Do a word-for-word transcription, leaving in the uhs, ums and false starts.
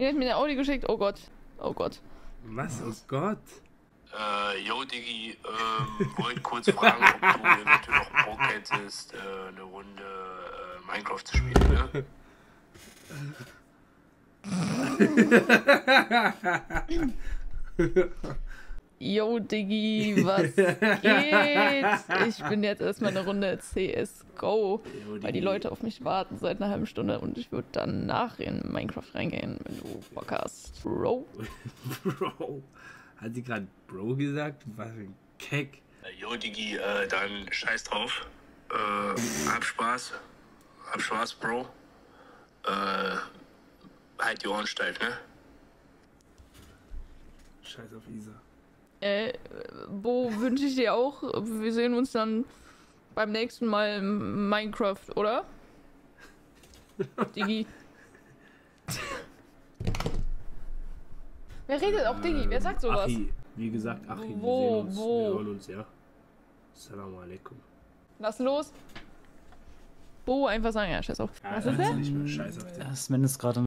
Ihr habt mir eine Audio geschickt. Oh Gott. Oh Gott. Was? Oh Gott. Äh, yo, Diggi, ähm, wollte kurz fragen, ob du eventuell noch Bock hättest, äh, eine Runde äh, Minecraft zu spielen, ne? Yo, Diggi, was geht? Ich bin jetzt erstmal eine Runde C S G O, Yo, weil die Leute auf mich warten seit einer halben Stunde und ich würde dann nach in Minecraft reingehen, wenn du Bock hast. Bro. Bro. Hat sie gerade Bro gesagt? Was für ein Keck. Äh, yo, Diggi, äh, dann scheiß drauf. Äh, hab Spaß. Hab Spaß, Bro. Äh, halt die Ohren steif, ne? Scheiß auf Isa. Äh, Bo, wünsche ich dir auch. Wir sehen uns dann beim nächsten Mal in Minecraft, oder? Diggi. Wer redet auch Diggi? Wer sagt sowas? Achi, wie gesagt, Achi, wir Wo, sehen uns, wo? wir hören uns, ja. Assalamu alaikum. Was los? Bo, einfach sagen, ja, scheiß auf. Was ist Ja, denn? nicht mehr. Scheiß auf den. Ja, Sven ist gerade